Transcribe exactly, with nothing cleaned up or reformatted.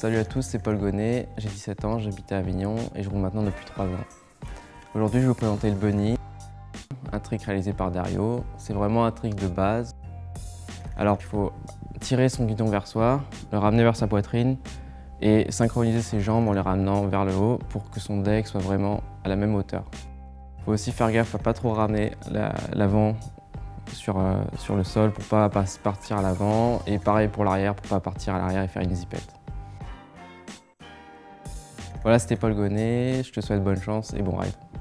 Salut à tous, c'est Paul Gonnet, j'ai dix-sept ans, j'habite à Avignon et je roule maintenant depuis trois ans. Aujourd'hui, je vais vous présenter le bunny, un trick réalisé par Dario. C'est vraiment un trick de base. Alors, il faut tirer son guidon vers soi, le ramener vers sa poitrine et synchroniser ses jambes en les ramenant vers le haut pour que son deck soit vraiment à la même hauteur. Il faut aussi faire gaffe à ne pas trop ramener l'avant sur, euh, sur le sol pour ne pas partir à l'avant et pareil pour l'arrière pour ne pas partir à l'arrière et faire une zipette. Voilà, c'était Paul Gonnet, je te souhaite bonne chance et bon ride.